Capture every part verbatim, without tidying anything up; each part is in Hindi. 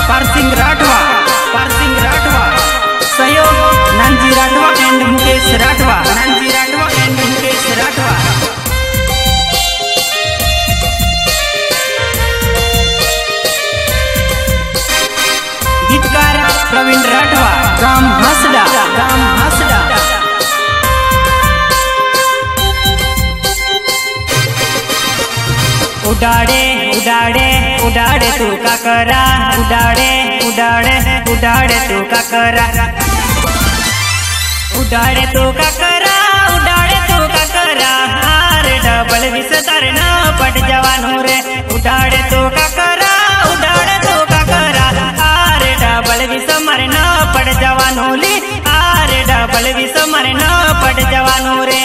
पारसिंग राठवा पारसिंग राठवा सहयोग नानजी राठवा एंड मुकेश राठवा नानजी राठवा एंड मुकेश राठवा। गीतकार प्रवीण राठवा गाम हसडा गाम हसडा। उडाड़े उडाड़े उडाड़े तू काकरा उडाड़े उडाड़े उडाड़े तू काकरा उडाड़े तू काकरा उडाड़े तू काकरा आरे डबल विस्तार न पट जवानू रे उडाड़े तू काकरा उडाड़े तू काकरा आरे डबल विस्मर न पट जवानू ली आरे डबल विस्मर न पट जवानू रे।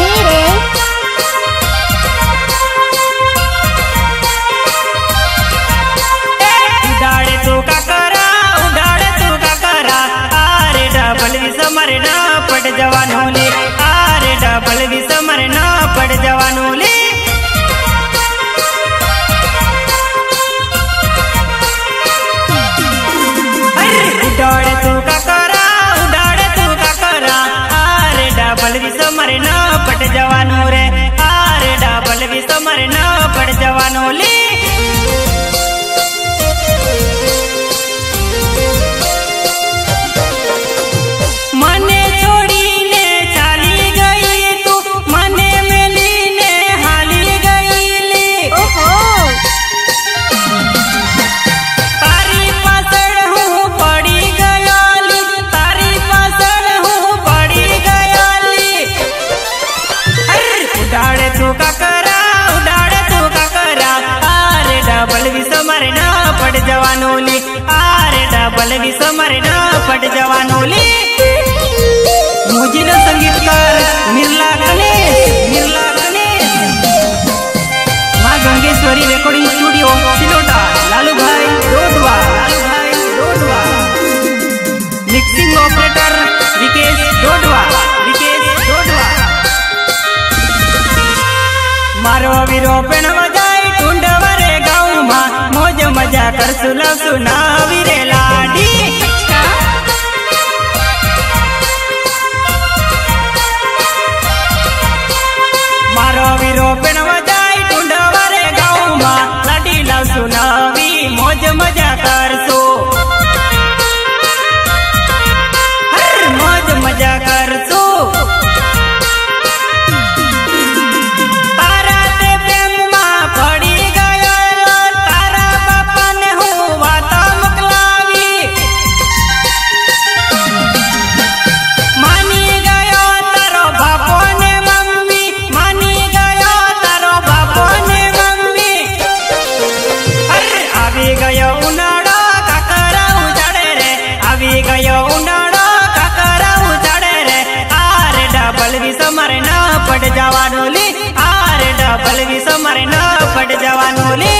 उडाड़े तू काकरा उडाड़े तू काकरा आरे डबल विस्मर न पट जवानू ली आरे डबल विस्मर न पट जवानू ली। उडाड़े तू काकरा उडाड़े तू काकरा आरे डबल विस्मर न पट जवानू रे आरे डबल विस्मर न पट जवानू ली। उडाड़े तू काकरा उडाड़े तू काकरा आरे डबल विस्मर न पट जवानू ली आरे डबल विस्मर न पट जवानू ली। मुझे संगीतकार मिर्ला गणेश मिर्ला गणेश माँ Gangeshwari recording studio Silota Lalu bhai Dodwa Lalu bhai Dodwa. Mixing operator Vikesh Dodwa Vikesh Dodwa. मारो वीरो पेण बजाई टूंडवरे गाँव मां मौज मजा कर सुना सुना वीरे लाडी। मारो वीरो पेण बजाई टूंडवरे गाँव मां लाडी लाव सुनावी मौज मजा कर सो हर मौज मजा कर सो। विस्मर न पट जवानू ली आरे डबल विस्मर न पट जवानू ली।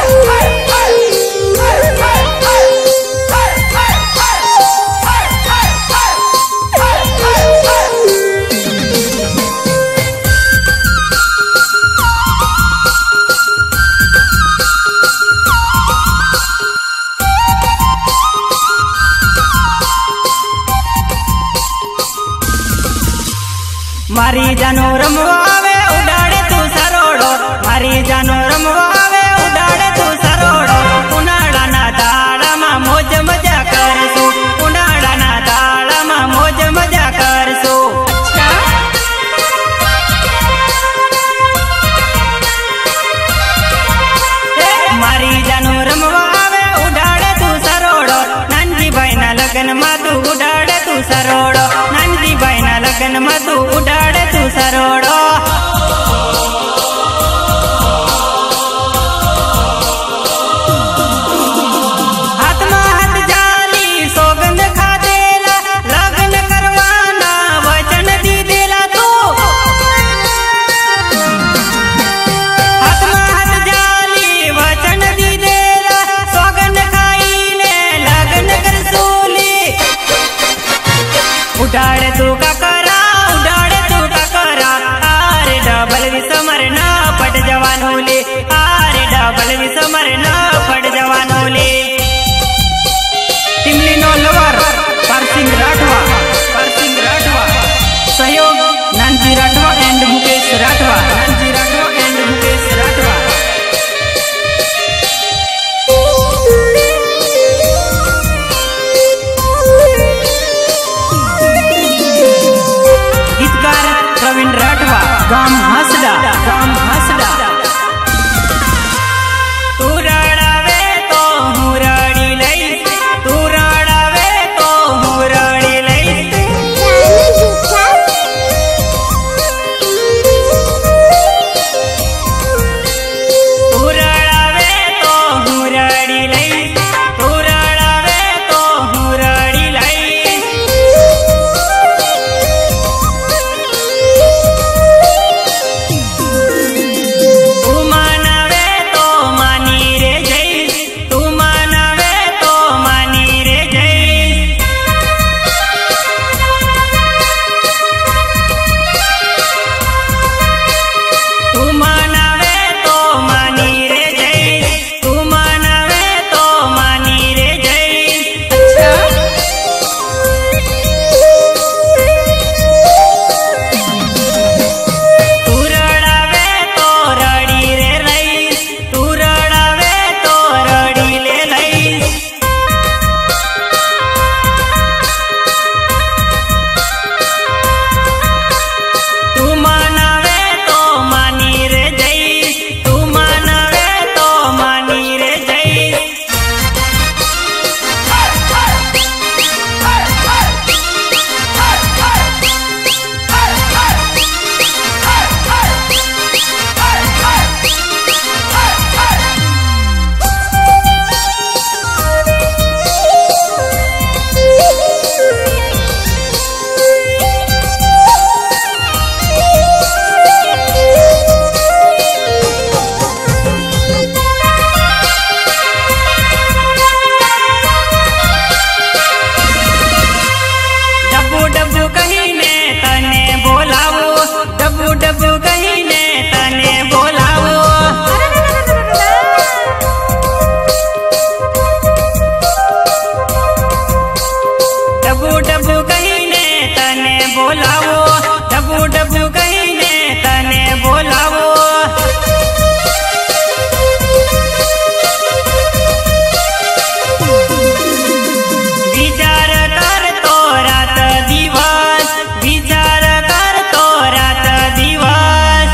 मारी जानो रमवावे उडाड़े तू सरोड़ो मारी जानो रमवावे उडाड़े तू सरोड़ो। उनाड़ा ना दाड़ा मा मौज मजा कर सो उनाड़ा ना दाड़ा मा मौज मजा कर सो। मारी जानो रमवावे उडाड़े तू सरोड़ो नंदी भाई ना लगन मा तू उडाड़े तू सरोड़ो नंदी भाई ना लगन मा तू उडाड़े तू सरोड़ो। हाथ में हाथ जाली सौगंध खा देला लगन करवाना वचन दी देला तू। हाथ में हाथ जाली वचन दी देला सौगंध खाई ने लगन कर सोली। उडाड़े तू काकरा उडाड़े तू काकरा गाम हसड़ा गाम हसड़ा। तू रड़ावे तो हूँ रड़ी लई, तू रड़ावे तो हूँ रड़ी लई। तू रड़ावे तो हूँ रड़ी लई, तू रड़ावे तो हूँ रड़ी लई। तू मानवे तो मानी रे जई, तू मानवे तो मानी रे जई। तू मानवे तो मानी रे जई, तू मानवे तो मानी रे जई। तू रड़ावे तो रड़ी रे लई, तू रड़ावे तो रड़ी ले लई। तू मानवे तो मानी रे जई, तू मानवे तो मानी रे जई। डब्बू डब्बू कहीने तने बोलावो, डब्बू डब्बू कहीने तने बोलावो। डब्बू डब्बू कहीने तने बोलावो, डब्बू डब्बू कहीने तने बोलावो। विचार कर तो रात दिवस, विचार कर तो रात दिवस।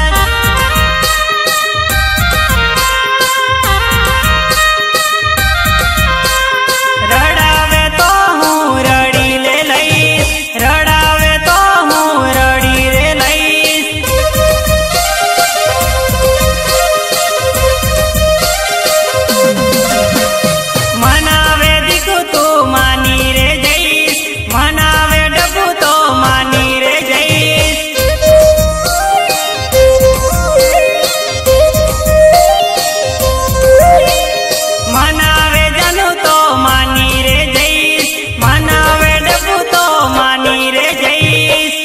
रड़ावे तो हूँ रड़ी ले लई, रड़ावे तो हूँ रड़ी ले लई। मनावे दिखू तो मानी रे जईस, मनावे डब्बू तो मानी रे जईस। मनावे जनू तो मानी रे जईस, मनावे डब्बू तो मानी रे जईस।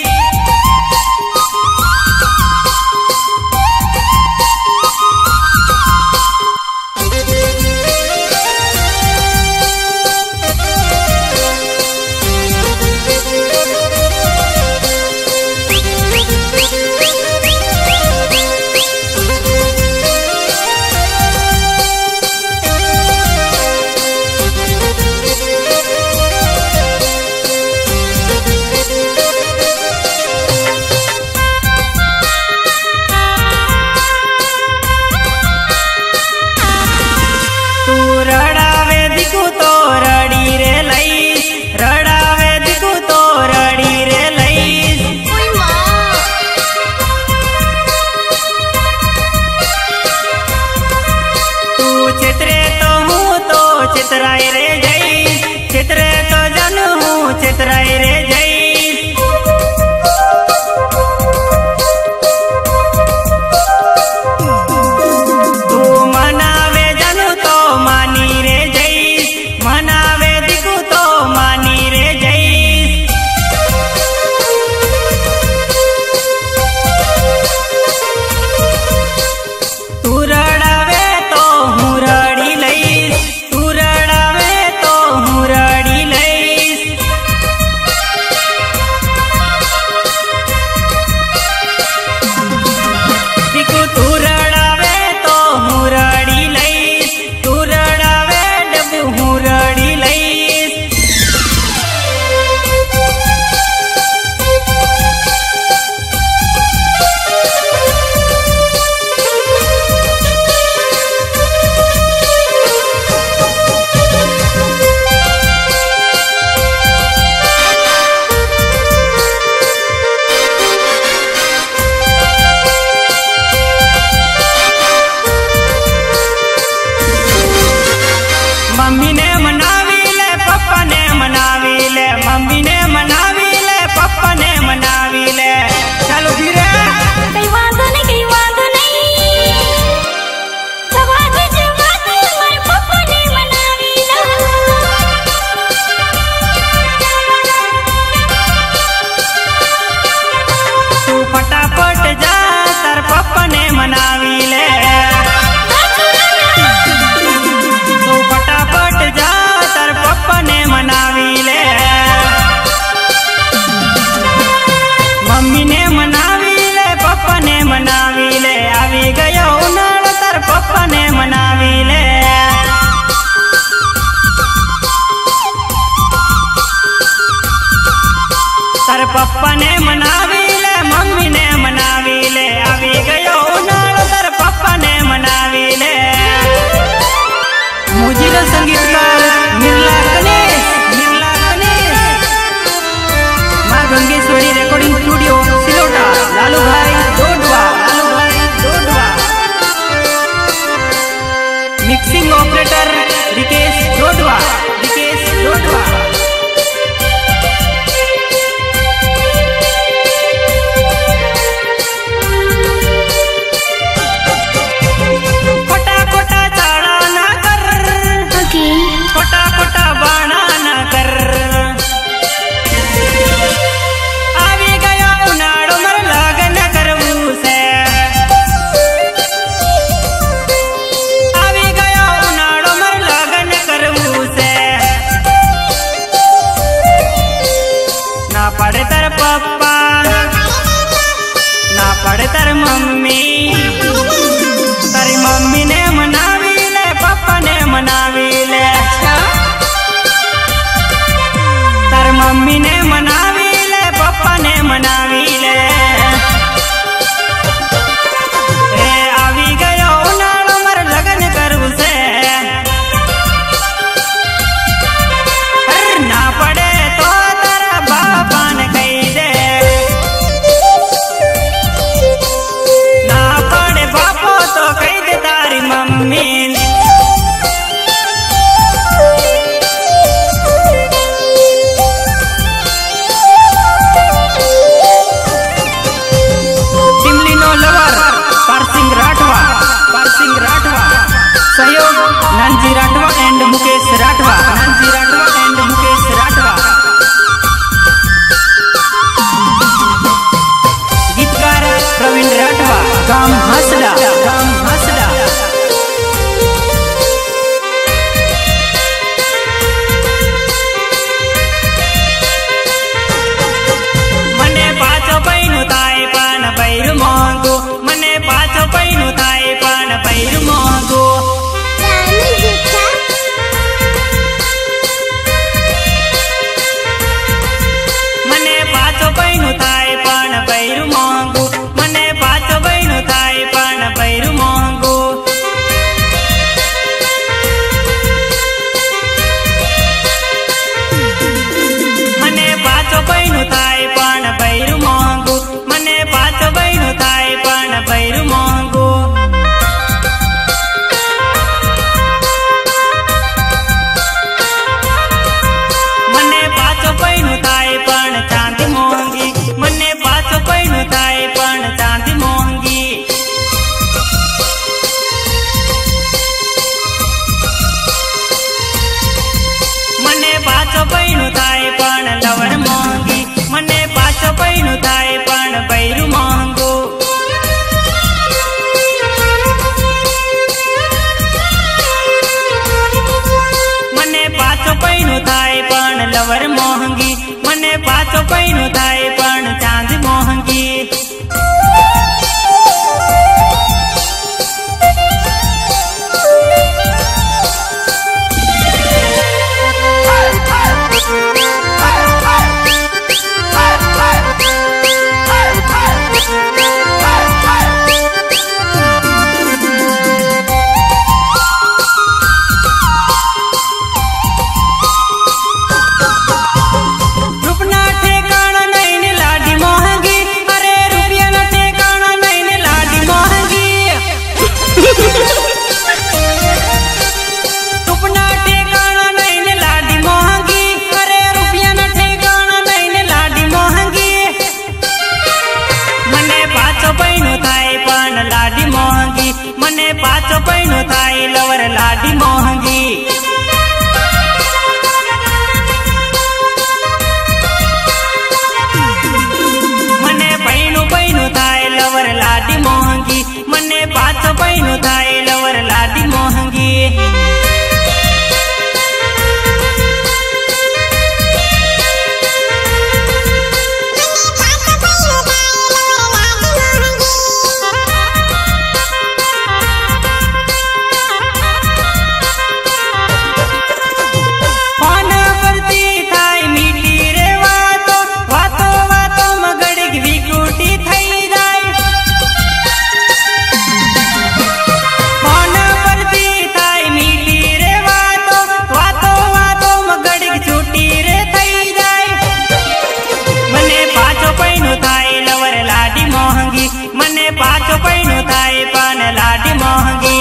तू रड़ावे दिखू तो रड़ी रे लई, रड़ावे दिखू तो रड़ी रे लई। तू चित्रे तो हूँ तो चित्राई रे जई, चित्रे तो जन हूँ चित्राई रे जई। तू मनावे जनू तो मानी रे जई, मनावे दिखू तो मानी रे जई। तू रड़ावे तो हूँ रड़ी लई, तू रड़ावे कान्हाजी राठवा एंड मुकेश राठवा, कान्हाजी राठवा एंड मुकेश राठवा। गीतकार प्रवीण राठवा, गाम हसड़ा, गाम हसड़ा। मने पाछो पैनु थाय पण बैरु मोंगो, मने पाछो पैनु थाय पण बैरु मोंगो। मने पाछो पैनु थाय पण बैरु मोंगो, मने पाछो पैनु थाय पण बैरु मोंगो। मने पाछो पैनु थाय पण बैरु मोंगो, मने पाछो पैनु थाय पण बैरु मोंगो। मने पाछो पैनु थाय पण चांदी मोंगी, मने पाछो पैनु थाय पण चांदी मोंगी। मने पाछो पैनु थाय पण लवण मोंगी, मने पाछो पैनु थाय पण बैरु मोंगो। मने पाछो पैनु थाय पण लवर मोंगी, मने पाछो पैनु थाय पण चांदी मोंगी। रुपना ठेकाना नहीं ने लाडी मोहंगी, अरे रुपया ना ठेकाना नहीं ने लाडी मोहंगी। रुपना ठेकाना नहीं ने लाडी मोहंगी, अरे रुपया ना ठेकाना नहीं ने लाडी मोहंगी। मने पाछो पैनु थाय पण लाडी मोहंगी, मने पाछो पैनु थाय लवर लाडी मोहंगी। मने पैनु पैनु थाय लवर लाडी मोहंगी, मने पाछो पैनु थाय लवर लाडी मोहंगी। फोन परती थाय मीठी रे वातो, वातो वातो में घड़ीक विकुटी थई जाय। फोन परती थाय मीठी रे वातो, वातो वातो में घड़ीक छूटी रे थई जाय। मने पाछो पैनु थाय लवर लाडी मोहंगी, मने पाछो पैनु थाय पण लाडी मोहंगी।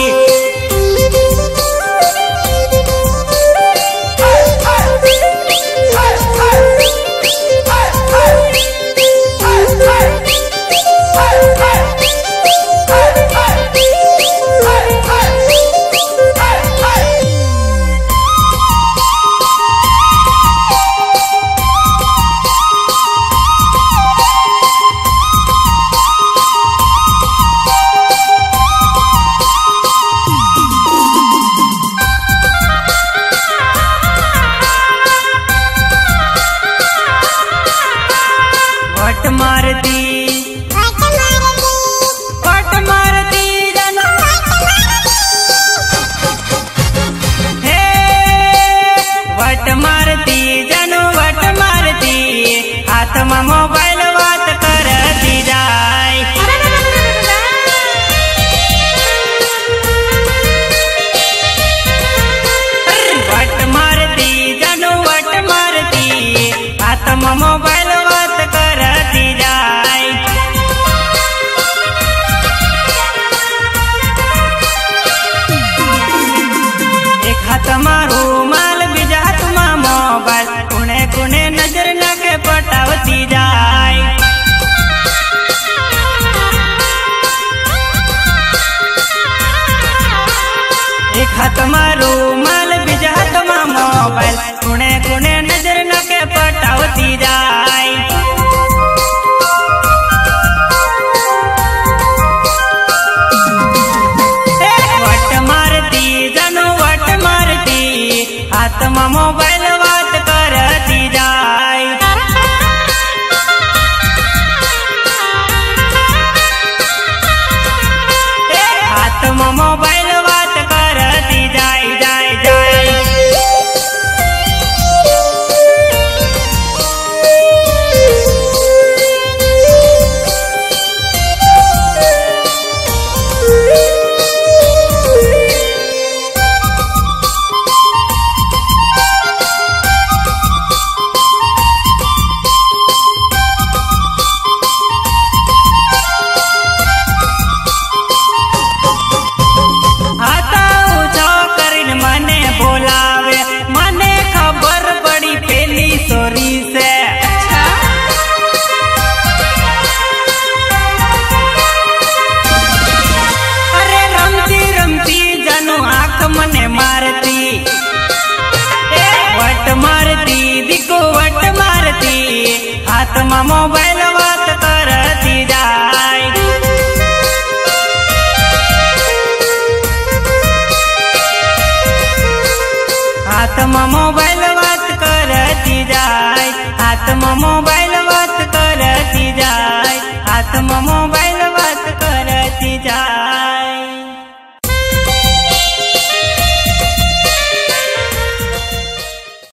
हाथમાં મોબાઈલ વાત કરતી જાય, હાથમાં મોબાઈલ